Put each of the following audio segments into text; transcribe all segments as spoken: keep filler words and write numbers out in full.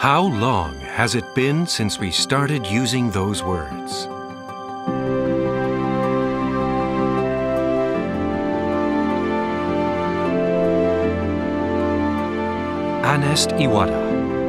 How long has it been since we started using those words? ANEST IWATA.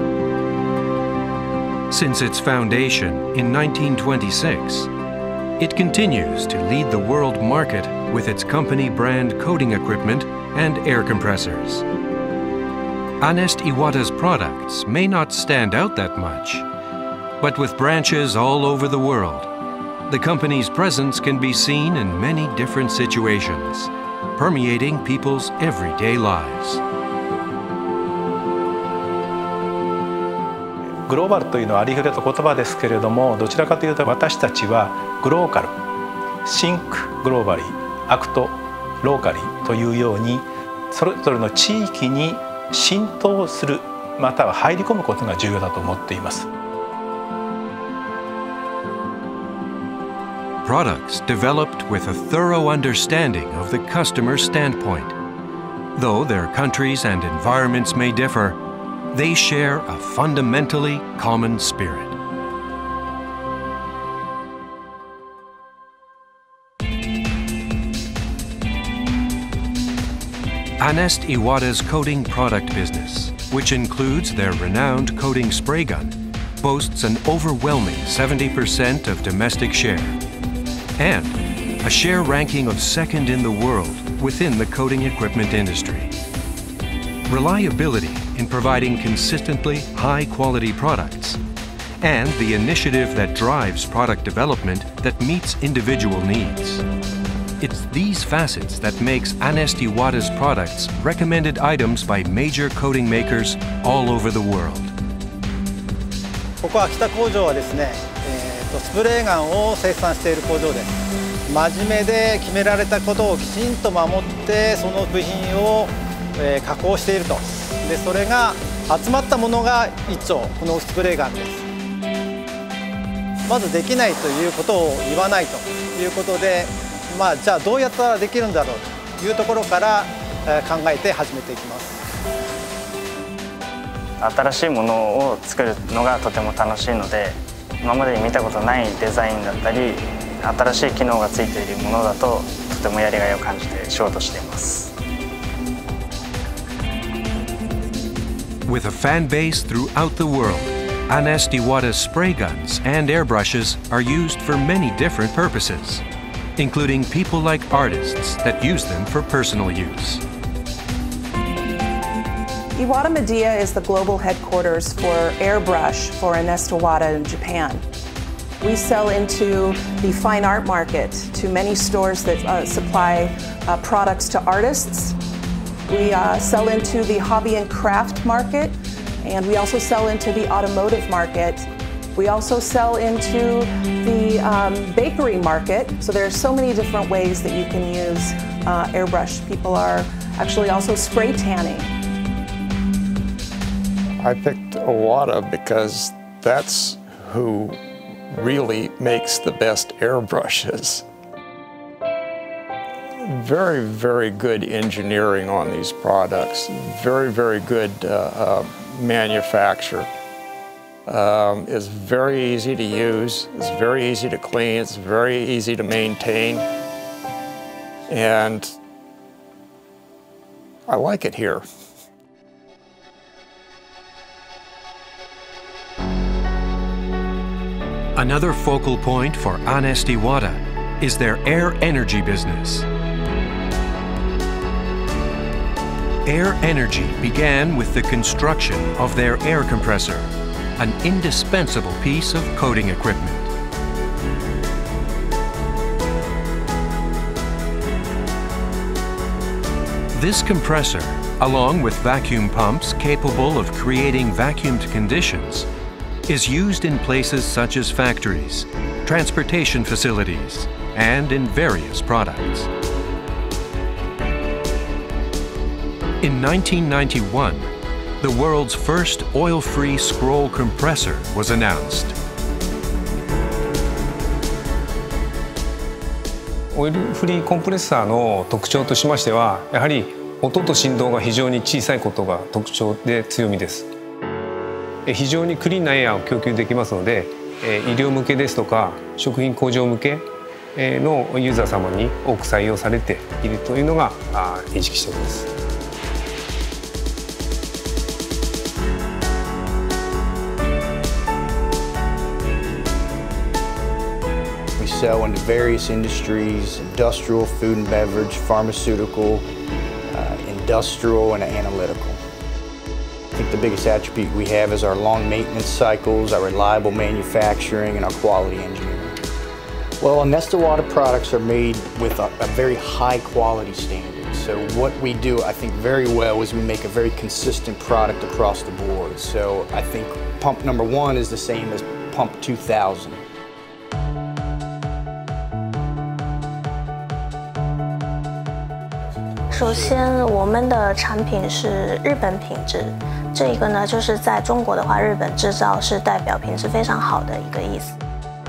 Since its foundation in nineteen twenty-six, it continues to lead the world market with its company brand coating equipment and air compressors. ANEST IWATA's products may not stand out that much, but with branches all over the world, the company's presence can be seen in many different situations, permeating people's everyday lives. グローバルというのはありふれた言葉ですけれども、どちらかというと私たちはグローカル、シンクグローバリー、アクトローカリーというようにそれぞれの地域に浸透するまたは入り込むことが重要だと思っています。 Products developed with a thorough understanding of the customer standpoint. Though their countries and environments may differ, they share a fundamentally common spirit. ANEST IWATA's coating product business, which includes their renowned coating spray gun, boasts an overwhelming seventy percent of domestic share and a share ranking of second in the world within the coating equipment industry. Reliability in providing consistently high-quality products, and the initiative that drives product development that meets individual needs. It's these facets that makes ANEST IWATA's products recommended items by major coating makers all over the world. ここ秋田工場はですね、えーと、スプレーガンを生産している工場です。真面目で決められたことをきちんと守ってその部品を、えー、加工していると。でそれが集まったものが一丁このスプレーガンです。まずできないということを言わないということで、まあ、じゃあどうやったらできるんだろうというところから考えて始めていきます。 新しいものを作るのがとても楽しいので、今までに見たことないデザインだったり新しい機能がついているものだととてもやりがいを感じて仕事しています。 With a fan base throughout the world, ANEST IWATA's spray guns and airbrushes are used for many different purposes, including people like artists that use them for personal use. Iwata Media is the global headquarters for airbrush for ANEST IWATA in Japan. We sell into the fine art market, to many stores that uh, supply uh, products to artists. We uh, sell into the hobby and craft market, and we also sell into the automotive market. We also sell into the um, bakery market. So there are so many different ways that you can use uh, airbrush. People are actually also spray tanning. I picked IWATA because that's who really makes the best airbrushes. Very, very good engineering on these products. Very, very good uh, uh, manufacture. Um, it's very easy to use. It's very easy to clean. It's very easy to maintain. And I like it here. Another focal point for ANEST IWATA is their air energy business. Air energy began with the construction of their air compressor, an indispensable piece of coating equipment. This compressor, along with vacuum pumps capable of creating vacuumed conditions, is used in places such as factories, transportation facilities, and in various products. In nineteen ninety-one, the world's first oil-free scroll compressor was announced. オイルフリーコンプレッサーの特徴としましては、やはり音と振動が非常に小さいことが特徴で強みです。 非常にクリーンなエアを供給できますので、医療向けですとか食品工場向けのユーザー様に多く採用されているというのが認識しております。 We sell into various industries: industrial, food and beverage, pharmaceutical, uh, industrial, and analytical. I think the biggest attribute we have is our long maintenance cycles, our reliable manufacturing, and our quality engineering. Well, ANEST IWATA products are made with a, a very high quality standard. So what we do, I think, very well is we make a very consistent product across the board. So I think pump number one is the same as pump two thousand. 首先，我们的产品是日本品质，这个呢，就是在中国的话，日本制造是代表品质非常好的一个意思。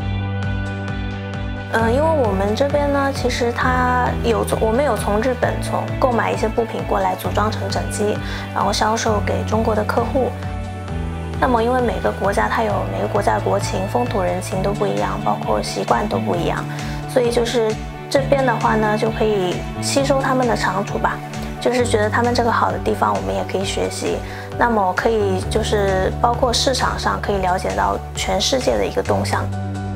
嗯、呃，因为我们这边呢，其实它有我们有从日本从购买一些部品过来组装成整机，然后销售给中国的客户。那么，因为每个国家它有每个国家的国情、风土人情都不一样，包括习惯都不一样，所以就是。 这边的话呢，就可以吸收他们的长处吧，就是觉得他们这个好的地方，我们也可以学习。那么可以就是包括市场上可以了解到全世界的一个动向。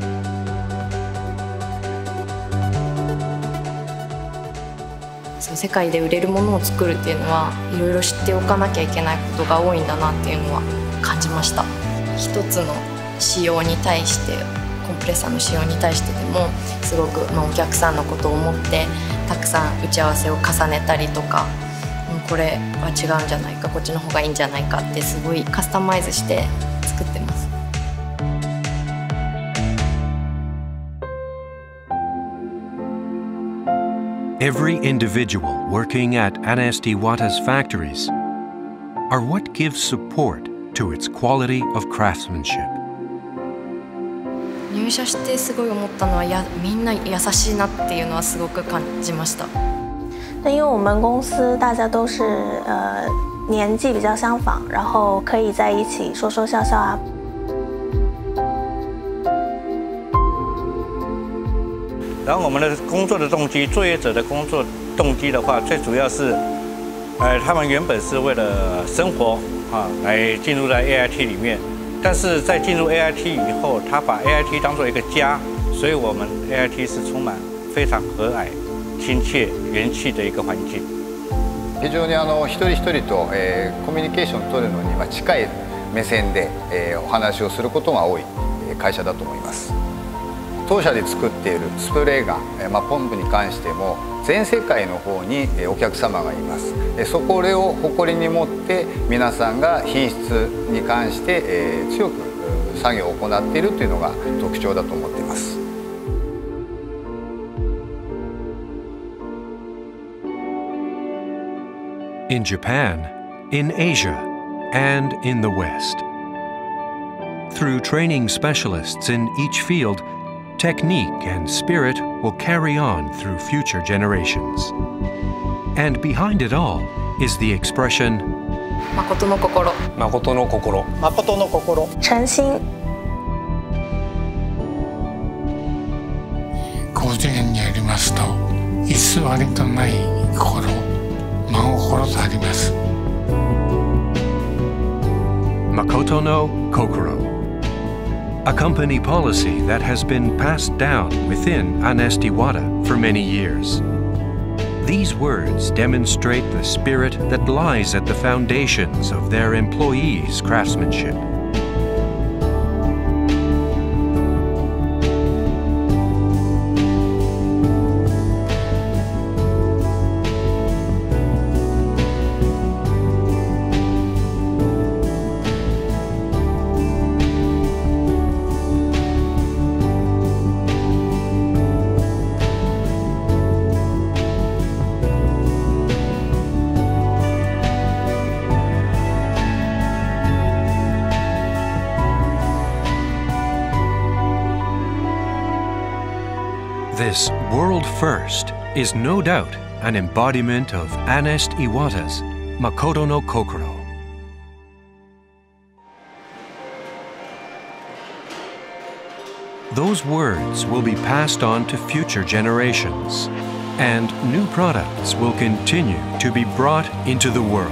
そう世界で売れるものを作るっていうのは、いろいろ知っておかなきゃいけないことが多いんだなっていうのは感じました。一つの仕様に対して。 コンプレッサーの使用に対してでもすごく、まあ、お客さんのことを思ってたくさん打ち合わせを重ねたりとか、これは違うんじゃないかこっちの方がいいんじゃないかってすごいカスタマイズして作ってます。 Every individual working at ANEST IWATA's factories are what gives support to its quality of craftsmanship. 入社してすごい思ったのはやみんな優しいなっていうのはすごく感じました。 因为我们公司大家都是呃年纪比较相仿，然后可以在一起说说笑笑啊。 然后我们的工作的动机，作业者的工作动机的话，最主要是，呃，他们原本是为了生活啊，来进入在 A I T 里面。 但是在进入 A I T 以后，他把 A I T 当作一个家，所以我们 A I T 是充满非常和蔼、亲切、元气的一个环境。 非常にあの一人一人と、えー、コミュニケーションを取るのには近い目線で、えー、お話をすることが多い会社だと思います。当社で作っているスプレーガン、えーまあ、ポンプに関しても全世界の方にお客様がいます。そこを誇りに持って皆さんが品質に関して強く作業を行っているというのが特徴だと思っています。 In Japan, in Asia, and in the West. Through training specialists in each field, technique and spirit will carry on through future generations. And behind it all is the expression 誠の心誠の心誠の心誠心高次元にありますと偽りとない心真心とあります。 Makoto no Kokoro, a company policy that has been passed down within ANEST IWATA for many years. These words demonstrate the spirit that lies at the foundations of their employees' craftsmanship. This world first is no doubt an embodiment of ANEST IWATA's Makoto no Kokoro. those words will be passed on to future generations, and new products will continue to be brought into the world.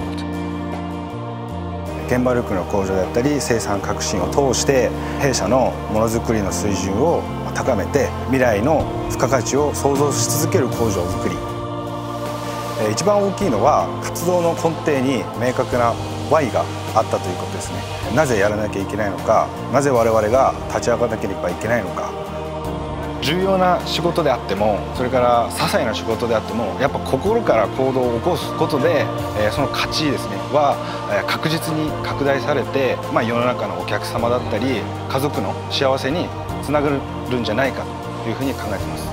現場力の向上だったり生産革新を通して弊社のものづくりの水準を高めて未来の付加価値を創造し続ける工場づくり、一番大きいのは活動の根底に明確な ワイ があったということですね。なぜやらなきゃいけないのか、なぜ我々が立ち上がらなければいけないのか。重要な仕事であっても、それから些細な仕事であっても、やっぱ心から行動を起こすことで、その価値ですねは確実に拡大されて、まあ、世の中のお客様だったり家族の幸せにつながるんじゃないかというふうに考えています。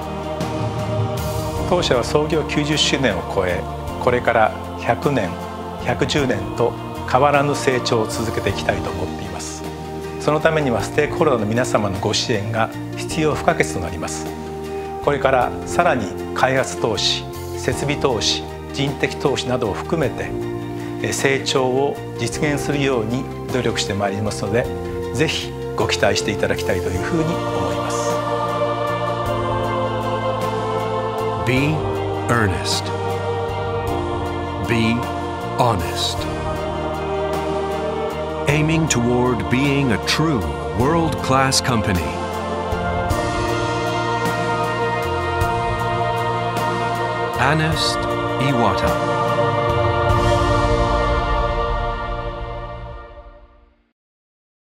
当社は創業きゅうじゅっしゅうねんを超え、これからひゃくねん、ひゃくじゅうねんと変わらぬ成長を続けていきたいと思っています。そのためにはステークホルダーの皆様のご支援が必要不可欠となります。これからさらに開発投資、設備投資、人的投資などを含めて成長を実現するように努力してまいりますので、ぜひご期待していただきたいというふうに思います。 Be earnest. Be honest. Aiming toward being a true world-class company. ANEST IWATA.